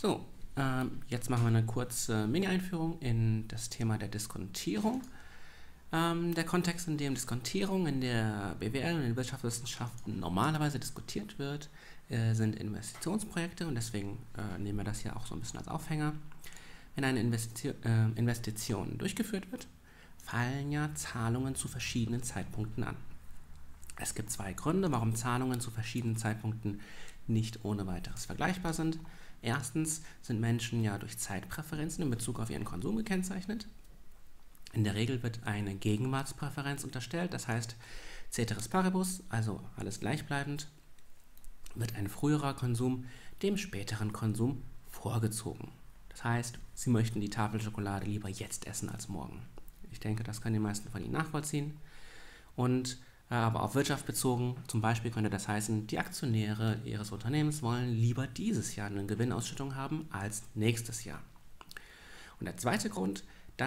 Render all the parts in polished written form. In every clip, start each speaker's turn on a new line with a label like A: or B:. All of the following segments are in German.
A: So, jetzt machen wir eine kurze Mini-Einführung in das Thema der Diskontierung. Der Kontext, in dem Diskontierung in der BWL und in den Wirtschaftswissenschaften normalerweise diskutiert wird, sind Investitionsprojekte, und deswegen nehmen wir das hier auch so ein bisschen als Aufhänger. Wenn eine Investition durchgeführt wird, fallen ja Zahlungen zu verschiedenen Zeitpunkten an. Es gibt zwei Gründe, warum Zahlungen zu verschiedenen Zeitpunkten nicht ohne weiteres vergleichbar sind. Erstens sind Menschen ja durch Zeitpräferenzen in Bezug auf ihren Konsum gekennzeichnet. In der Regel wird eine Gegenwartspräferenz unterstellt, das heißt ceteris paribus, also alles gleichbleibend, wird ein früherer Konsum dem späteren Konsum vorgezogen. Das heißt, Sie möchten die Tafel Schokolade lieber jetzt essen als morgen. Ich denke, das können die meisten von Ihnen nachvollziehen. Und aber auf Wirtschaft bezogen, zum Beispiel könnte das heißen, die Aktionäre Ihres Unternehmens wollen lieber dieses Jahr eine Gewinnausschüttung haben als nächstes Jahr. Und der zweite Grund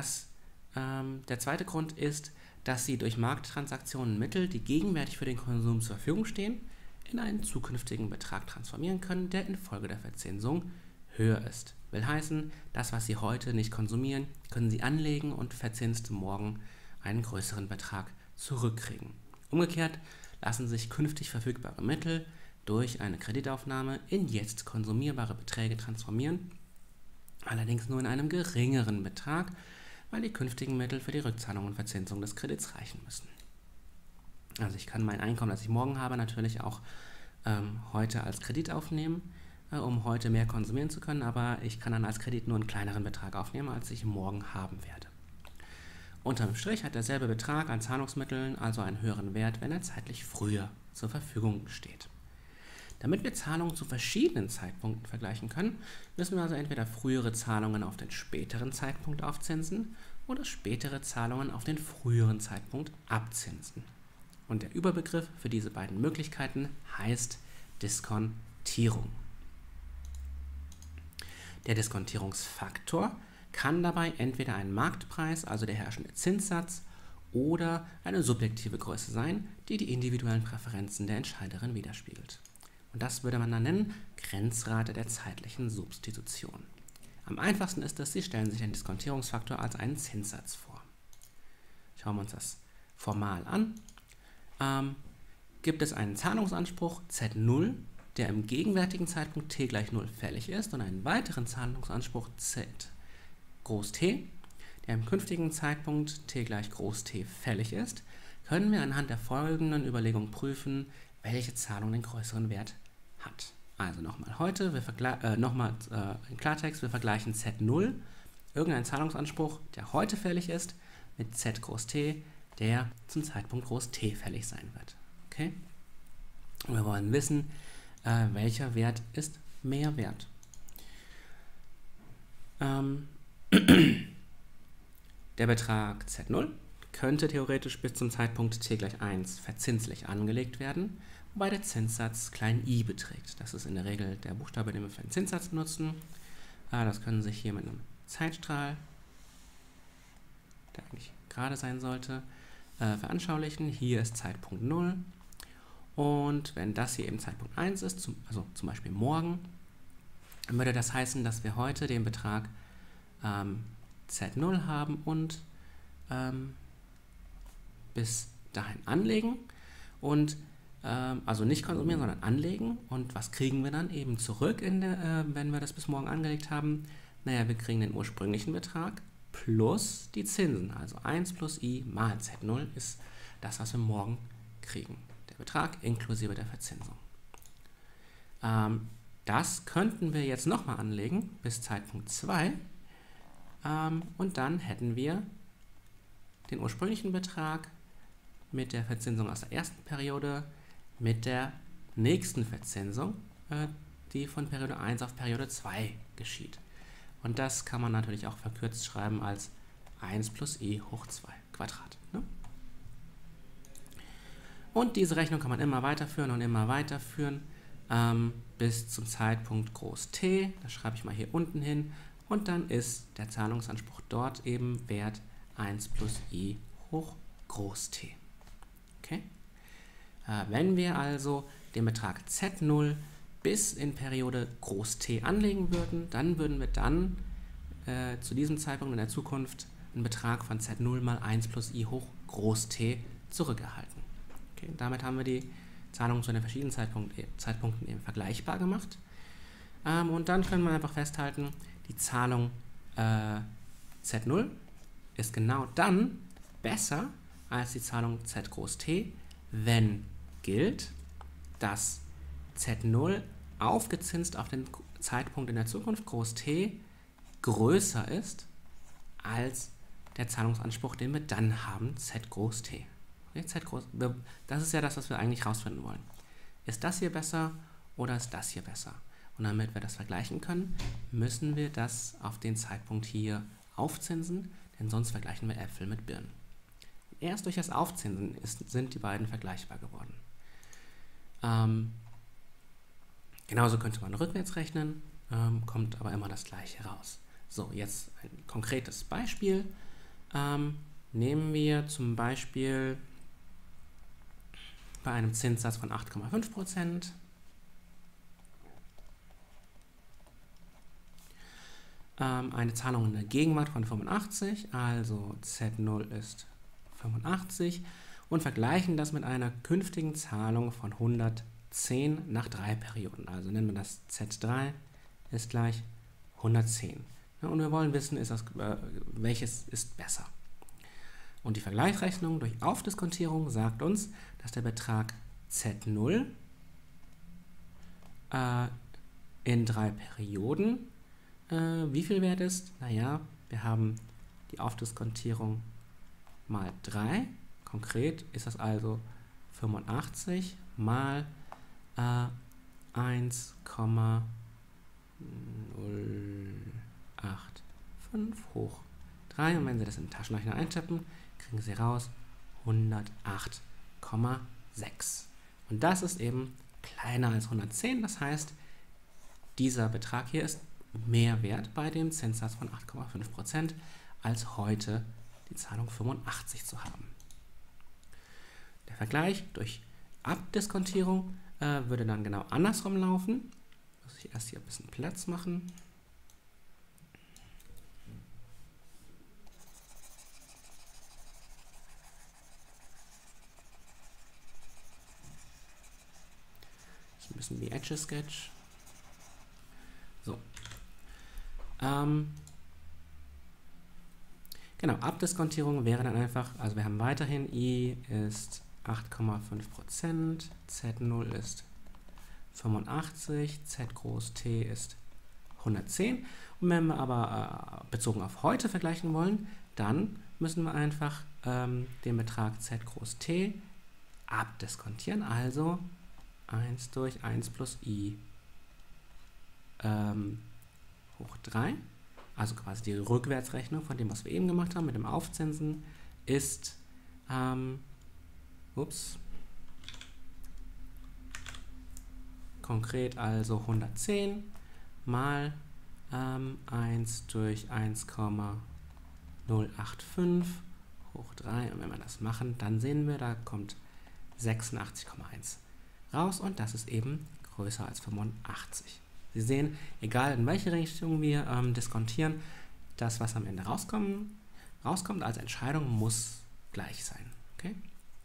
A: ist, dass Sie durch Markttransaktionen Mittel, die gegenwärtig für den Konsum zur Verfügung stehen, in einen zukünftigen Betrag transformieren können, der infolge der Verzinsung höher ist. Will heißen, das, was Sie heute nicht konsumieren, können Sie anlegen und verzinst morgen einen größeren Betrag zurückkriegen. Umgekehrt lassen sich künftig verfügbare Mittel durch eine Kreditaufnahme in jetzt konsumierbare Beträge transformieren, allerdings nur in einem geringeren Betrag, weil die künftigen Mittel für die Rückzahlung und Verzinsung des Kredits reichen müssen. Also ich kann mein Einkommen, das ich morgen habe, natürlich auch heute als Kredit aufnehmen, um heute mehr konsumieren zu können, aber ich kann dann als Kredit nur einen kleineren Betrag aufnehmen, als ich morgen haben werde. Unterm Strich hat derselbe Betrag an Zahlungsmitteln also einen höheren Wert, wenn er zeitlich früher zur Verfügung steht. Damit wir Zahlungen zu verschiedenen Zeitpunkten vergleichen können, müssen wir also entweder frühere Zahlungen auf den späteren Zeitpunkt aufzinsen oder spätere Zahlungen auf den früheren Zeitpunkt abzinsen. Und der Überbegriff für diese beiden Möglichkeiten heißt Diskontierung. Der Diskontierungsfaktor kann dabei entweder ein Marktpreis, also der herrschende Zinssatz, oder eine subjektive Größe sein, die die individuellen Präferenzen der Entscheiderin widerspiegelt. Und das würde man dann nennen Grenzrate der zeitlichen Substitution. Am einfachsten ist es, Sie stellen sich den Diskontierungsfaktor als einen Zinssatz vor. Schauen wir uns das formal an. Gibt es einen Zahlungsanspruch Z0, der im gegenwärtigen Zeitpunkt t gleich 0 fällig ist, und einen weiteren Zahlungsanspruch Z Groß T, der im künftigen Zeitpunkt t gleich Groß T fällig ist, können wir anhand der folgenden Überlegung prüfen, welche Zahlung den größeren Wert hat. Also nochmal in Klartext, wir vergleichen Z0, irgendein Zahlungsanspruch, der heute fällig ist, mit Z Groß T, der zum Zeitpunkt Groß T fällig sein wird. Okay? Und wir wollen wissen, welcher Wert ist mehr wert. Der Betrag Z0 könnte theoretisch bis zum Zeitpunkt t gleich 1 verzinslich angelegt werden, wobei der Zinssatz i beträgt. Das ist in der Regel der Buchstabe, den wir für den Zinssatz benutzen. Das können Sie sich hier mit einem Zeitstrahl, der eigentlich gerade sein sollte, veranschaulichen. Hier ist Zeitpunkt 0. Und wenn das hier eben Zeitpunkt 1 ist, also zum Beispiel morgen, dann würde das heißen, dass wir heute den Betrag Z0 haben und bis dahin anlegen und also nicht konsumieren, sondern anlegen. Und was kriegen wir dann eben zurück, wenn wir das bis morgen angelegt haben? Naja, wir kriegen den ursprünglichen Betrag plus die Zinsen. Also 1 plus i mal Z0 ist das, was wir morgen kriegen. Der Betrag inklusive der Verzinsung. Das könnten wir jetzt nochmal anlegen bis Zeitpunkt 2. Und dann hätten wir den ursprünglichen Betrag mit der Verzinsung aus der ersten Periode mit der nächsten Verzinsung, die von Periode 1 auf Periode 2 geschieht. Und das kann man natürlich auch verkürzt schreiben als 1 plus i hoch 2 Quadrat. Ne? Und diese Rechnung kann man immer weiterführen und immer weiterführen bis zum Zeitpunkt Groß T. Das schreibe ich mal hier unten hin. Und dann ist der Zahlungsanspruch dort eben Wert 1 plus i hoch Groß T. Okay? Wenn wir also den Betrag Z0 bis in Periode Groß T anlegen würden, dann würden wir dann zu diesem Zeitpunkt in der Zukunft einen Betrag von Z0 mal 1 plus i hoch Groß T zurückerhalten. Okay, damit haben wir die Zahlungen zu den verschiedenen Zeitpunkten eben vergleichbar gemacht. Und dann können wir einfach festhalten, die Zahlung Z0 ist genau dann besser als die Zahlung Z Groß T, wenn gilt, dass Z0 aufgezinst auf den Zeitpunkt in der Zukunft Groß T größer ist als der Zahlungsanspruch, den wir dann haben, Z Groß T. Okay, das ist ja das, was wir eigentlich rausfinden wollen. Ist das hier besser oder ist das hier besser? Und damit wir das vergleichen können, müssen wir das auf den Zeitpunkt hier aufzinsen, denn sonst vergleichen wir Äpfel mit Birnen. Erst durch das Aufzinsen sind die beiden vergleichbar geworden. Genauso könnte man rückwärts rechnen, kommt aber immer das Gleiche raus. So, jetzt ein konkretes Beispiel. Nehmen wir zum Beispiel bei einem Zinssatz von 8,5%. Eine Zahlung in der Gegenwart von 85, also Z0 ist 85 und vergleichen das mit einer künftigen Zahlung von 110 nach 3 Perioden. Also nennen wir das Z3 ist gleich 110. Ja, und wir wollen wissen, welches ist besser. Und die Vergleichsrechnung durch Aufdiskontierung sagt uns, dass der Betrag Z0 in 3 Perioden wie viel wert ist? Naja, wir haben die Aufdiskontierung mal 3. Konkret ist das also 85 mal 1,085 hoch 3. Und wenn Sie das in den Taschenrechner eintippen, kriegen Sie raus 108,6. Und das ist eben kleiner als 110. Das heißt, dieser Betrag hier ist mehr wert bei dem Zinssatz von 8,5%, als heute die Zahlung 85 zu haben. Der Vergleich durch Abdiskontierung würde dann genau andersrum laufen. Muss ich erst hier ein bisschen Platz machen. Das ist ein bisschen wie Etch-a-Sketch. So. Genau, Abdiskontierung wäre dann einfach, also wir haben weiterhin I ist 8,5%, Z0 ist 85, Z groß T ist 110. Und wenn wir aber bezogen auf heute vergleichen wollen, dann müssen wir einfach den Betrag Z groß T abdiskontieren, also 1 durch 1 plus I hoch 3, also quasi die Rückwärtsrechnung von dem, was wir eben gemacht haben mit dem Aufzinsen, ist konkret also 110 mal 1 durch 1,085 hoch 3. Und wenn wir das machen, dann sehen wir, da kommt 86,1 raus und das ist eben größer als 85. Sie sehen, egal in welche Richtung wir diskontieren, das, was am Ende rauskommt als Entscheidung, muss gleich sein. Okay?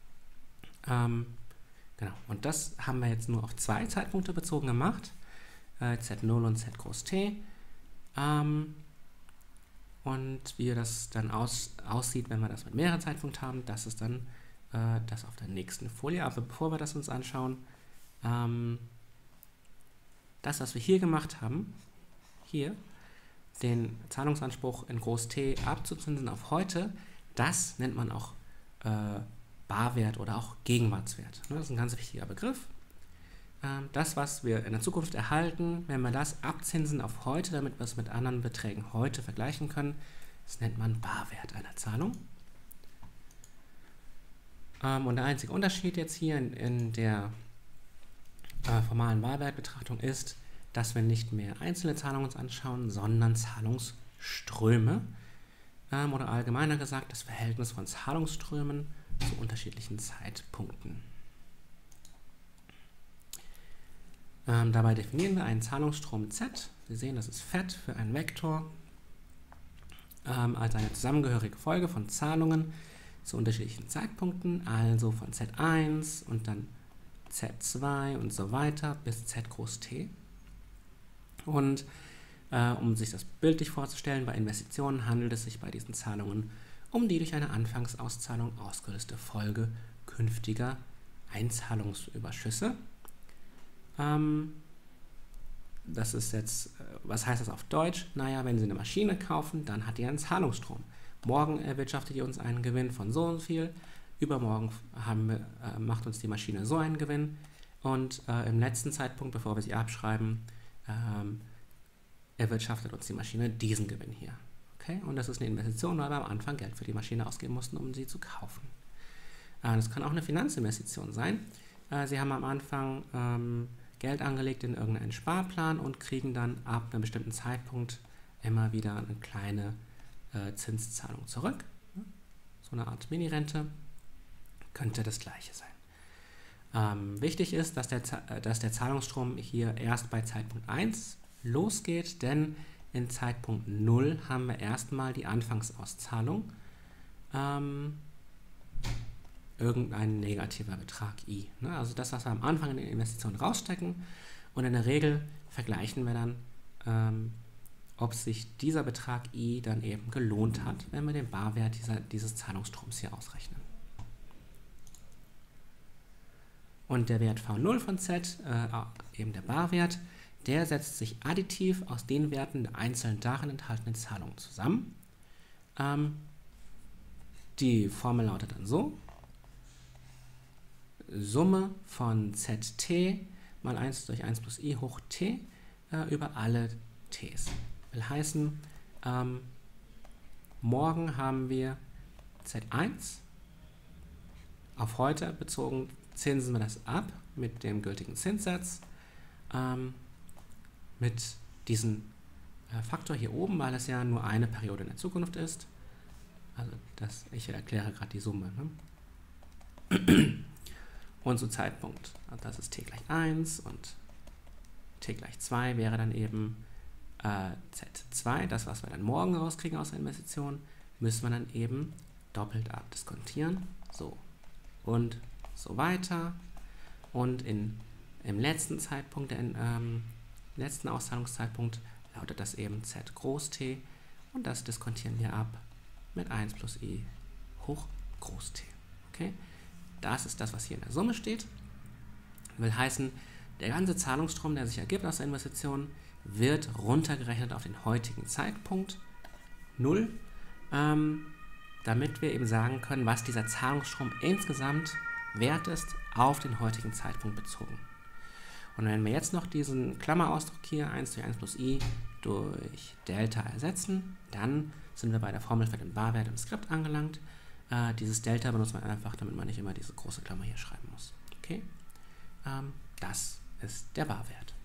A: Genau. Und das haben wir jetzt nur auf 2 Zeitpunkte bezogen gemacht, Z0 und Z groß T. Und wie das dann aussieht, wenn wir das mit mehreren Zeitpunkten haben, das ist dann das auf der nächsten Folie. Aber bevor wir das uns anschauen, das, was wir hier gemacht haben, hier den Zahlungsanspruch in Groß T abzuzinsen auf heute, das nennt man auch Barwert oder auch Gegenwartswert. Das ist ein ganz wichtiger Begriff. Das, was wir in der Zukunft erhalten, wenn wir das abzinsen auf heute, damit wir es mit anderen Beträgen heute vergleichen können, das nennt man Barwert einer Zahlung. Und der einzige Unterschied jetzt hier in der formalen Barwertbetrachtung ist, dass wir nicht mehr einzelne Zahlungen uns anschauen, sondern Zahlungsströme oder allgemeiner gesagt das Verhältnis von Zahlungsströmen zu unterschiedlichen Zeitpunkten. Dabei definieren wir einen Zahlungsstrom Z. Sie sehen, das ist Fett für einen Vektor, als eine zusammengehörige Folge von Zahlungen zu unterschiedlichen Zeitpunkten, also von Z1 und dann Z2 und so weiter bis Z groß T. Und um sich das bildlich vorzustellen, bei Investitionen handelt es sich bei diesen Zahlungen um die durch eine Anfangsauszahlung ausgelöste Folge künftiger Einzahlungsüberschüsse. Das ist jetzt, was heißt das auf Deutsch? Naja, wenn Sie eine Maschine kaufen, dann hat die einen Zahlungsstrom. Morgen erwirtschaftet die uns einen Gewinn von so und viel, übermorgen macht uns die Maschine so einen Gewinn und im letzten Zeitpunkt, bevor wir sie abschreiben, erwirtschaftet uns die Maschine diesen Gewinn hier. Okay? Und das ist eine Investition, weil wir am Anfang Geld für die Maschine ausgeben mussten, um sie zu kaufen. Das kann auch eine Finanzinvestition sein. Sie haben am Anfang Geld angelegt in irgendeinen Sparplan und kriegen dann ab einem bestimmten Zeitpunkt immer wieder eine kleine Zinszahlung zurück. So eine Art Mini-Rente könnte das gleiche sein. Wichtig ist, dass der Zahlungsstrom hier erst bei Zeitpunkt 1 losgeht, denn in Zeitpunkt 0 haben wir erstmal die Anfangsauszahlung, irgendein negativer Betrag I. Ne? Also das, was wir am Anfang in der Investition rausstecken, und in der Regel vergleichen wir dann, ob sich dieser Betrag I dann eben gelohnt hat, wenn wir den Barwert dieses Zahlungsstroms hier ausrechnen. Und der Wert V0 von Z, eben der Barwert, der setzt sich additiv aus den Werten der einzelnen darin enthaltenen Zahlungen zusammen. Die Formel lautet dann so: Summe von ZT mal 1 durch 1 plus I hoch T über alle Ts. Will heißen, morgen haben wir Z1, auf heute bezogen zinsen wir das ab mit dem gültigen Zinssatz, mit diesem Faktor hier oben, weil es ja nur eine Periode in der Zukunft ist. Also ich erkläre gerade die Summe. Ne? Und zu Zeitpunkt, das ist t gleich 1 und t gleich 2 wäre dann eben Z2, das, was wir dann morgen rauskriegen aus der Investition, müssen wir dann eben doppelt abdiskontieren. So. Und so weiter. Und im letzten Zeitpunkt, letzten Auszahlungszeitpunkt, lautet das eben Z groß T. Und das diskontieren wir ab mit 1 plus I hoch groß T. Okay? Das ist das, was hier in der Summe steht. Will heißen, der ganze Zahlungsstrom, der sich ergibt aus der Investition, wird runtergerechnet auf den heutigen Zeitpunkt 0, damit wir eben sagen können, was dieser Zahlungsstrom insgesamt wert ist auf den heutigen Zeitpunkt bezogen. Und wenn wir jetzt noch diesen Klammerausdruck hier 1 durch 1 plus I durch Delta ersetzen, dann sind wir bei der Formel für den Barwert im Skript angelangt. Dieses Delta benutzt man einfach, damit man nicht immer diese große Klammer hier schreiben muss. Okay? Das ist der Barwert.